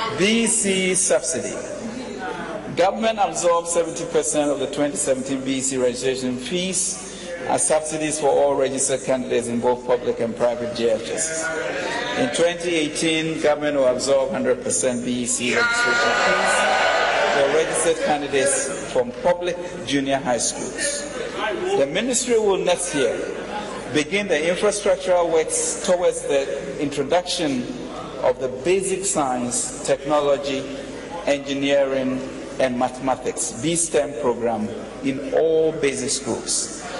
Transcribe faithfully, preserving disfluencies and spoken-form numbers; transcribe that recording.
B E C subsidy. Government absorbed seventy percent of the twenty seventeen B E C registration fees as subsidies for all registered candidates in both public and private J H Ss. In twenty eighteen, government will absorb one hundred percent B E C registration fees for registered candidates from public junior high schools. The ministry will next year begin the infrastructural works towards the introduction of the basic science, technology, engineering, and mathematics B STEM program in all basic schools.